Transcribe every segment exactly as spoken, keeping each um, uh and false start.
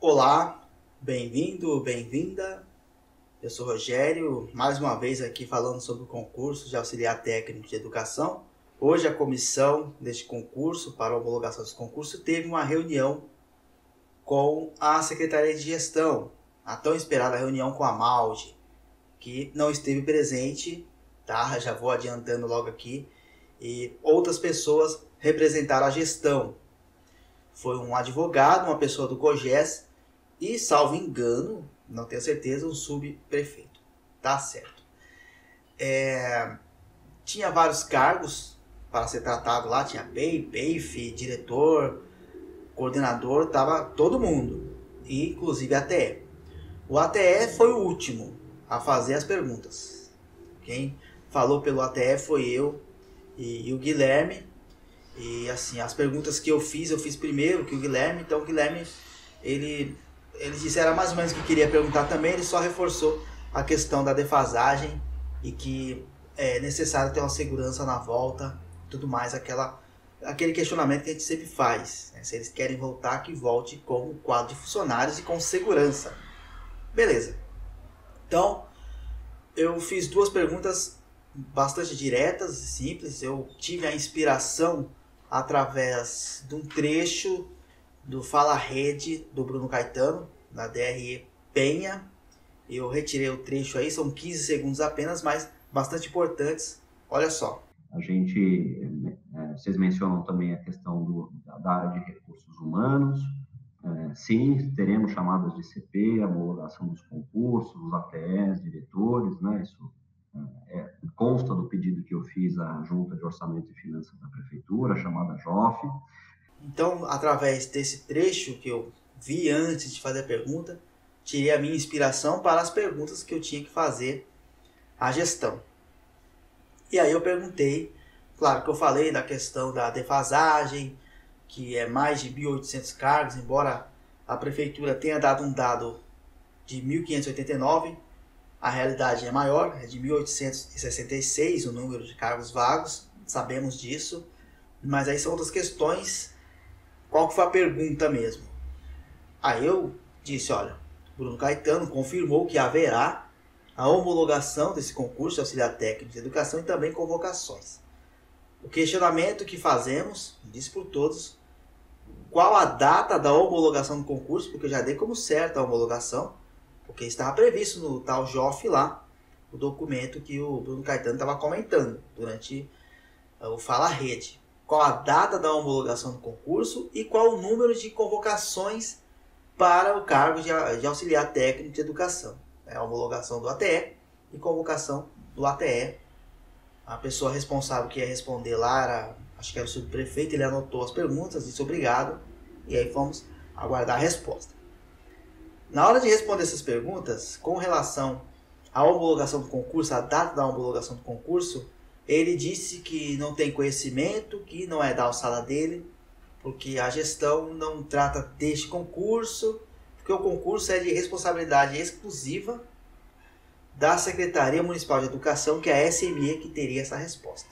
Olá, bem-vindo, bem-vinda. Eu sou Rogério, mais uma vez aqui falando sobre o concurso de auxiliar técnico de educação. Hoje a comissão deste concurso, para a homologação desse concurso, teve uma reunião com a Secretaria de Gestão, a tão esperada reunião com a MAUGE, que não esteve presente, tá? Já vou adiantando logo aqui. E outras pessoas representaram a gestão. Foi um advogado, uma pessoa do COGES e, salvo engano, não tenho certeza, um subprefeito. Tá certo. É, tinha vários cargos para ser tratado lá, tinha P E I, P E I F, diretor, coordenador, tava todo mundo, e inclusive a A T E. O A T E foi o último a fazer as perguntas. Quem falou pelo A T E foi eu e, e o Guilherme. E assim, as perguntas que eu fiz, eu fiz primeiro que o Guilherme. Então o Guilherme, ele, ele disse era mais ou menos o que queria perguntar também. Ele só reforçou a questão da defasagem e que é necessário ter uma segurança na volta, tudo mais, aquela, aquele questionamento que a gente sempre faz, né? Se eles querem voltar, que volte com o quadro de funcionários e com segurança. Beleza. Então, eu fiz duas perguntas bastante diretas e simples. Eu tive a inspiração através de um trecho do Fala Rede do Bruno Caetano, na D R E Penha. Eu retirei o trecho aí, são quinze segundos apenas, mas bastante importantes. Olha só. A gente, é, vocês mencionam também a questão do, da área de recursos humanos. É, sim, teremos chamadas de C P, homologação dos concursos, os A T Es, diretores, né? Isso é, consta do pedido que eu fiz à Junta de Orçamento e Finanças da Prefeitura, chamada J O F. Então, através desse trecho que eu vi antes de fazer a pergunta, tirei a minha inspiração para as perguntas que eu tinha que fazer à gestão. E aí eu perguntei, claro que eu falei da questão da defasagem, que é mais de mil e oitocentos cargos, embora a prefeitura tenha dado um dado de mil quinhentos e oitenta e nove, a realidade é maior, é de mil oitocentos e sessenta e seis o número de cargos vagos, sabemos disso, mas aí são outras questões. Qual que foi a pergunta mesmo? Aí eu disse, olha, Bruno Caetano confirmou que haverá a homologação desse concurso de auxiliar técnico de educação e também convocações. O questionamento que fazemos, disse por todos, qual a data da homologação do concurso, porque eu já dei como certa a homologação, porque estava previsto no tal J O F lá, o documento que o Bruno Caetano estava comentando durante o Fala Rede. Qual a data da homologação do concurso e qual o número de convocações para o cargo de, de auxiliar técnico de educação. É a homologação do A T E e convocação do A T E. A pessoa responsável que ia responder lá, era, acho que era o subprefeito, ele anotou as perguntas, disse obrigado, e aí fomos aguardar a resposta. Na hora de responder essas perguntas, com relação à homologação do concurso, a data da homologação do concurso, ele disse que não tem conhecimento, que não é da alçada dele, porque a gestão não trata deste concurso, porque o concurso é de responsabilidade exclusiva da Secretaria Municipal de Educação, que é a S M E que teria essa resposta.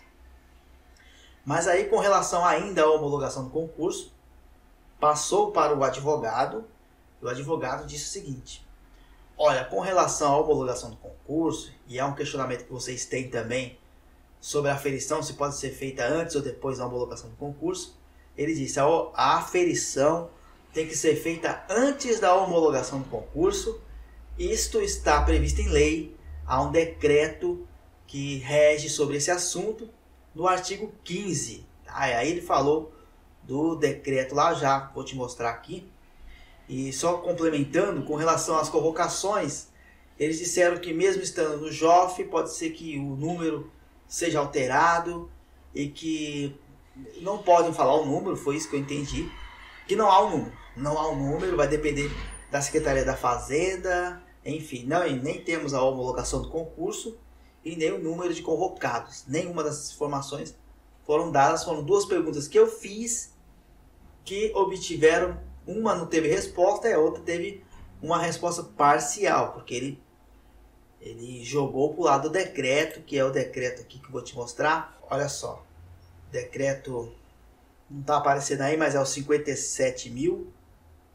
Mas aí, com relação ainda à homologação do concurso, passou para o advogado, e o advogado disse o seguinte, olha, com relação à homologação do concurso, e é um questionamento que vocês têm também sobre a aferição, se pode ser feita antes ou depois da homologação do concurso, ele disse, a aferição tem que ser feita antes da homologação do concurso. Isto está previsto em lei, há um decreto que rege sobre esse assunto no artigo quinze. Aí ele falou do decreto lá, já vou te mostrar aqui. E só complementando, com relação às convocações, eles disseram que mesmo estando no J O F, pode ser que o número seja alterado e que não podem falar o número, foi isso que eu entendi, que não há um número, não há um número, vai depender da Secretaria da Fazenda, enfim, não, nem temos a homologação do concurso e nem o número de convocados. Nenhuma dessas informações foram dadas, foram duas perguntas que eu fiz que obtiveram, uma não teve resposta e a outra teve uma resposta parcial, porque ele, ele jogou para o lado do decreto, que é o decreto aqui que eu vou te mostrar. Olha só, decreto não está aparecendo aí, mas é o cinquenta e sete mil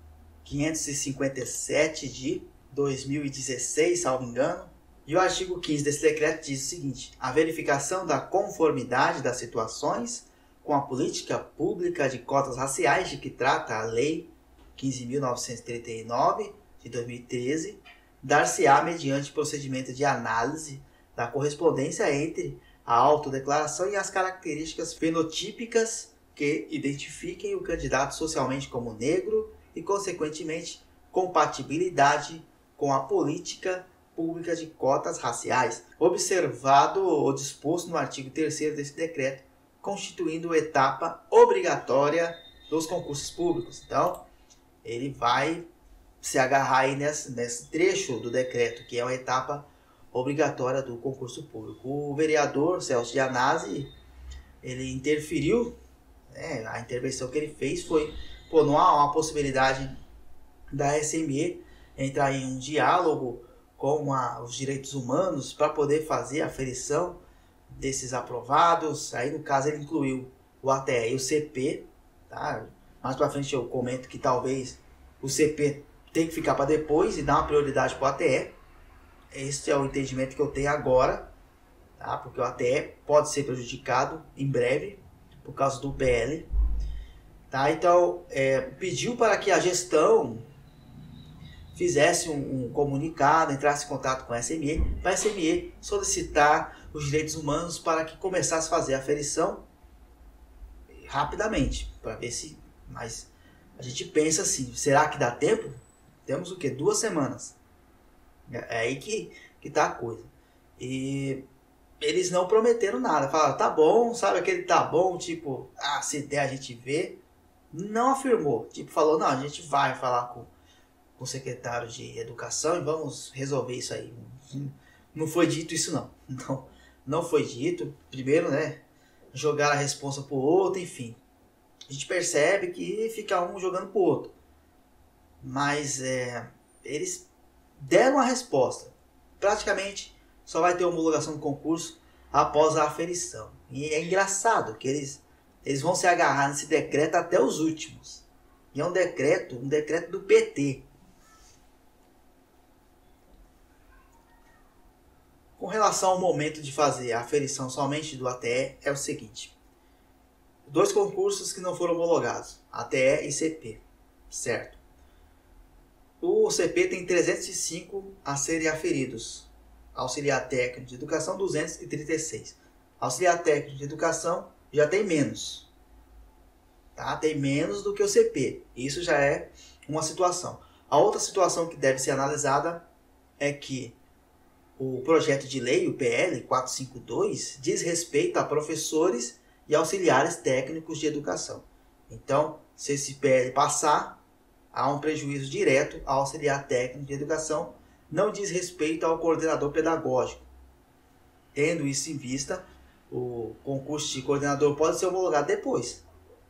quinhentos e cinquenta e sete de dois mil e dezesseis, salvo engano. E o artigo quinze desse decreto diz o seguinte: a verificação da conformidade das situações com a política pública de cotas raciais de que trata a Lei quinze mil novecentos e trinta e nove de dois mil e treze, dar-se-á mediante procedimento de análise da correspondência entre a autodeclaração e as características fenotípicas que identifiquem o candidato socialmente como negro e, consequentemente, compatibilidade com a política pública de cotas raciais, observado o disposto no artigo terceiro desse decreto, constituindo etapa obrigatória dos concursos públicos. Então, ele vai se agarrar aí nesse, nesse trecho do decreto, que é uma etapa obrigatória do concurso público. O vereador Celso Gianazzi, ele interferiu, né, a intervenção que ele fez foi, pô, não há uma possibilidade da S M E entrar em um diálogo com a, os direitos humanos para poder fazer a aferição desses aprovados. Aí, no caso, ele incluiu o A T E e o C P, tá? Mais para frente eu comento que talvez o C P tem que ficar para depois e dar uma prioridade para o A T E. Esse é o entendimento que eu tenho agora, tá? Porque o A T E pode ser prejudicado em breve por causa do P L. Tá? Então, é, pediu para que a gestão fizesse um, um comunicado, entrasse em contato com a S M E, para a S M E solicitar os direitos humanos para que começasse a fazer a aferição rapidamente, para ver se... Mas a gente pensa assim, será que dá tempo? Temos o quê? Duas semanas. É aí que, que tá a coisa. E eles não prometeram nada. Falaram, tá bom, sabe aquele tá bom, tipo, ah, se der a gente vê. Não afirmou. Tipo, falou, não, a gente vai falar com, com o secretário de Educação e vamos resolver isso aí. Não foi dito isso não. Não, não foi dito. Primeiro, né, jogar a responsa pro outro, enfim. A gente percebe que fica um jogando pro outro. Mas é, eles deram a resposta. Praticamente só vai ter homologação do concurso após a aferição. E é engraçado que eles, eles vão se agarrar nesse decreto até os últimos. E é um decreto, um decreto do P T. Com relação ao momento de fazer a aferição somente do A T E, é o seguinte. Dois concursos que não foram homologados, A T E e C P, certo? O C P tem trezentos e cinco a serem aferidos. Auxiliar técnico de educação, duzentos e trinta e seis. Auxiliar técnico de educação já tem menos. Tá? Tem menos do que o C P. Isso já é uma situação. A outra situação que deve ser analisada é que o projeto de lei, o P L quatrocentos e cinquenta e dois, diz respeito a professores e auxiliares técnicos de educação. Então, se esse P L passar, há um prejuízo direto ao auxiliar técnico de educação, não diz respeito ao coordenador pedagógico. Tendo isso em vista, o concurso de coordenador pode ser homologado depois.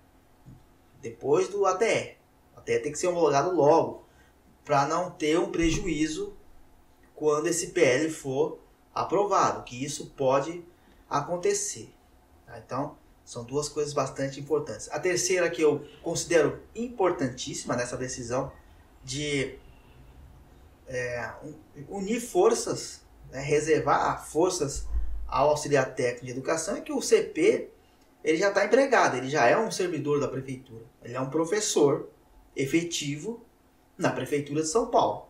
Depois do A T E. O A T E tem que ser homologado logo, para não ter um prejuízo quando esse P L for aprovado, que isso pode acontecer. Tá? Então, são duas coisas bastante importantes. A terceira que eu considero importantíssima nessa decisão de é, unir forças, né, reservar forças ao auxiliar técnico de educação, é que o C P ele já está empregado, ele já é um servidor da prefeitura. Ele é um professor efetivo na prefeitura de São Paulo.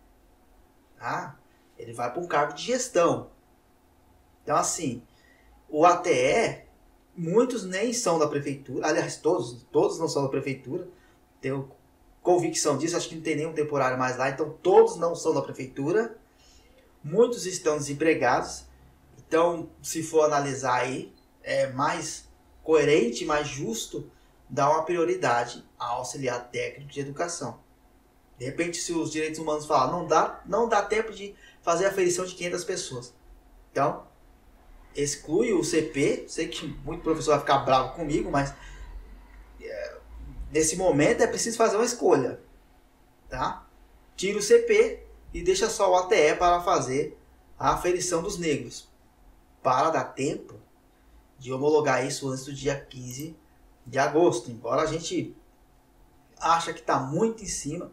Tá? Ele vai para um cargo de gestão. Então, assim, o A T E, muitos nem são da prefeitura. Aliás, todos, todos não são da prefeitura. Tenho convicção disso. Acho que não tem nenhum temporário mais lá. Então, todos não são da prefeitura. Muitos estão desempregados. Então, se for analisar aí, é mais coerente, mais justo dar uma prioridade ao auxiliar técnico de educação. De repente, se os direitos humanos falar, não dá, não dá tempo de fazer a aferição de quinhentas pessoas. Então, exclui o C P. Sei que muito professor vai ficar bravo comigo, mas é, nesse momento é preciso fazer uma escolha. Tá? Tira o C P e deixa só o A T E para fazer a aferição dos negros. Para dar tempo de homologar isso antes do dia quinze de agosto. Embora a gente acha que está muito em cima,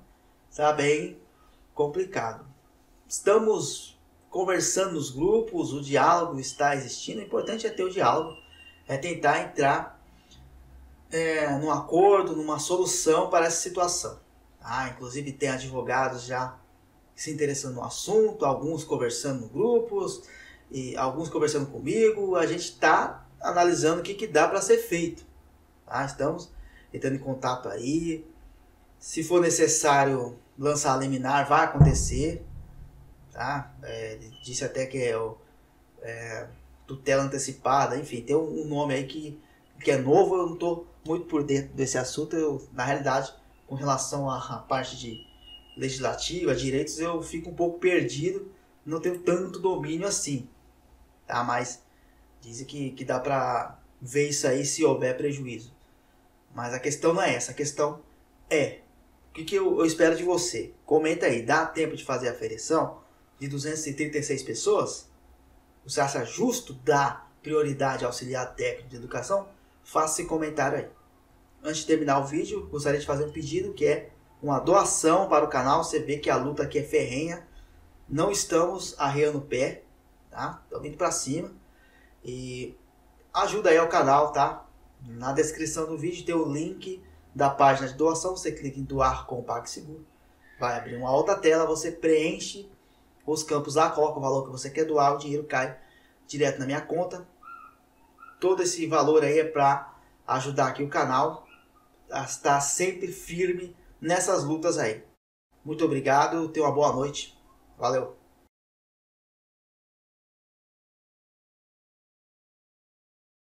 Está bem complicado. Estamos conversando nos grupos, o diálogo está existindo. O importante é ter o diálogo, é tentar entrar é, num acordo, numa solução para essa situação. Ah, inclusive tem advogados já se interessando no assunto, alguns conversando nos grupos, e alguns conversando comigo. A gente está analisando o que, que dá para ser feito. Tá? Estamos entrando em contato aí. Se for necessário lançar a liminar, vai acontecer. Tá? É, ele disse até que é, o, é tutela antecipada, enfim, tem um nome aí que, que é novo. Eu não estou muito por dentro desse assunto. Eu, na realidade, com relação à parte de legislativa, direitos, eu fico um pouco perdido, não tenho tanto domínio assim, tá? Mas dizem que, que dá para ver isso aí se houver prejuízo. Mas a questão não é essa, a questão é, o que, que eu, eu espero de você? Comenta aí, dá tempo de fazer a aferição de duzentas e trinta e seis pessoas? Você acha justo dar prioridade ao auxiliar técnico de educação? Faça esse comentário aí. Antes de terminar o vídeo, gostaria de fazer um pedido, que é uma doação para o canal. Você vê que a luta aqui é ferrenha, não estamos arreando o pé, tá? Estamos indo para cima. E ajuda aí ao canal, tá? Na descrição do vídeo tem o link da página de doação. Você clica em doar com o PagSeguro, vai abrir uma outra tela, você preenche os campos lá, coloca o valor que você quer doar, o dinheiro cai direto na minha conta. Todo esse valor aí é para ajudar aqui o canal a estar sempre firme nessas lutas aí. Muito obrigado, tenha uma boa noite. Valeu!